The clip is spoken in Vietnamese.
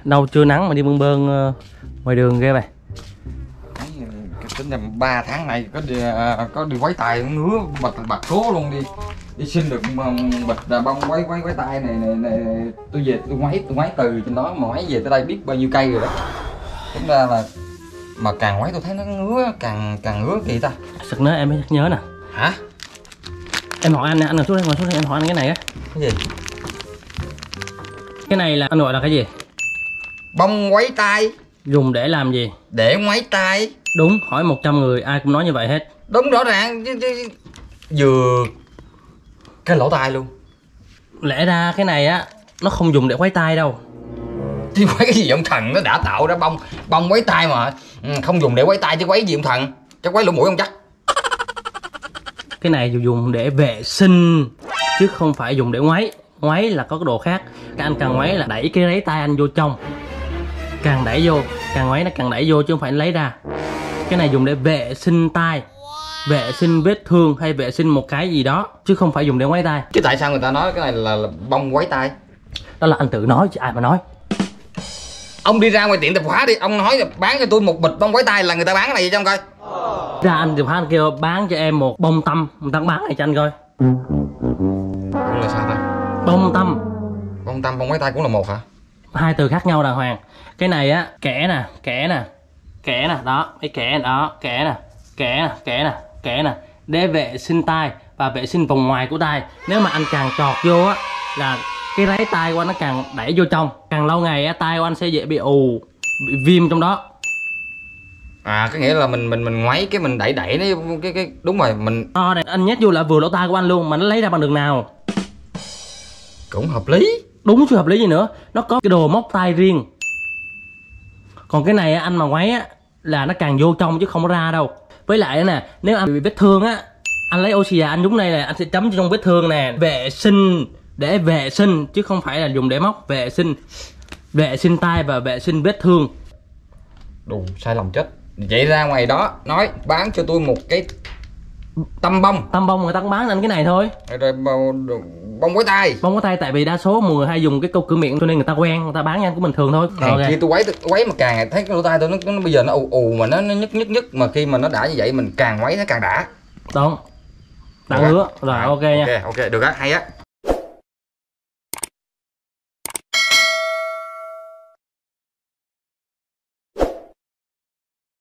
đâu trưa nắng mà đi bơn bơn ngoài đường ghê vậy. Tính là 3 tháng này có đi quấy tài ngứa bật cố luôn, đi xin được bịch bông quấy tay này tôi về tôi ngoáy từ trên đó mà ngoáy về tới đây biết bao nhiêu cây rồi đó. Tính ra là mà càng ngoáy tôi thấy nó ngứa, càng ngứa kỳ ta. Sực nhớ em mới nhớ nè. Hả? Em hỏi anh nè, anh ngồi xuống đây, em hỏi anh cái này á. Cái gì? Cái này là anh gọi là cái gì? Bông quấy tay. Dùng để làm gì? Để ngoáy tay. Đúng, hỏi 100 người ai cũng nói như vậy hết. Đúng rõ ràng chứ. Vừa cái lỗ tai luôn. Lẽ ra cái này á nó không dùng để quấy tay đâu. Chứ quấy cái gì ông thần, nó đã tạo ra bông quấy tay mà. Không dùng để quấy tay chứ quấy gì ông thần? Chắc quấy lỗ mũi không chắc. Cái này dùng để vệ sinh chứ không phải dùng để ngoáy. Ngoáy là có cái độ khác. Cái anh càng ngoáy là đẩy cái lấy tay anh vô trong. Càng đẩy vô, càng ngoáy nó càng đẩy vô chứ không phải lấy ra. Cái này dùng để vệ sinh tay, vệ sinh vết thương hay vệ sinh một cái gì đó chứ không phải dùng để ngoáy tay. Chứ tại sao người ta nói cái này là bông quấy tay? Đó là anh tự nói chứ ai mà nói. Ông đi ra ngoài tiệm tạp hóa đi, ông nói là bán cho tôi một bịch bông quấy tay là người ta bán cái này gì cho ông coi. Ra anh tạp hóa anh kêu bán cho em một bông tâm, người ta bán này cho anh coi. Cũng là sao ta? Bông tâm. Bông tâm bông quấy tay cũng là một hả? Hai từ khác nhau đàng hoàng. Cái này á, kẽ nè, đó, cái kẽ đó, kẽ nè, để vệ sinh tay và vệ sinh vòng ngoài của tay. Nếu mà anh càng chọt vô á là cái ráy tay của anh nó càng đẩy vô trong, càng lâu ngày á tay của anh sẽ dễ bị ù, bị viêm trong đó. À, có nghĩa là mình ngoáy cái mình đẩy nó cái đúng rồi, mình này anh nhét vô là vừa lỗ tai của anh luôn mà nó lấy ra bằng đường nào? Cũng hợp lý. Đúng chứ hợp lý gì nữa, nó có cái đồ móc tay riêng. Còn cái này anh mà ngoáy á là nó càng vô trong chứ không có ra đâu. Với lại nè, nếu anh bị vết thương á, anh lấy oxy anh nhúng đây này, anh sẽ chấm trong vết thương nè, vệ sinh để vệ sinh chứ không phải là dùng để móc. Vệ sinh tay và vệ sinh vết thương. Đủ sai lầm chết. Vậy ra ngoài đó nói bán cho tôi một cái tăm bông người ta cũng bán anh cái này thôi. Rồi bông quấy tay. Bông quấy tay tại vì đa số mọi người hay dùng cái câu cửa miệng cho nên người ta quen, người ta bán cho anh cũng bình thường thôi. Okay. Khi tôi quấy mà càng thấy cái lỗ tai tôi nó bây giờ nó ù mà nó nhức mà khi mà nó đã như vậy mình càng quấy nó càng đã. Đúng. Đã hứa. Rồi ok nha. Ok, được á, hay á.